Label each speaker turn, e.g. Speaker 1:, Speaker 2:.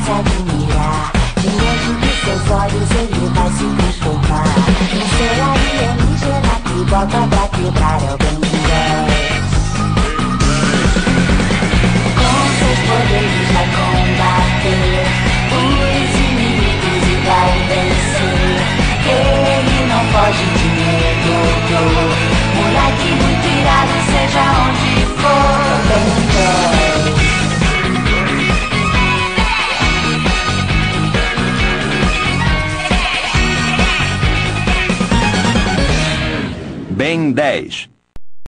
Speaker 1: consegue mirar. Diante de seus olhos ele vai se transformar em ser alienígena que bota pra quebrar é o Ben 10. Com seus poderes vai combater os inimigos e vai vencer. Ele não foge de medo. Moleque muito irado, seja onde for. Ben 10.
Speaker 2: Ben 10.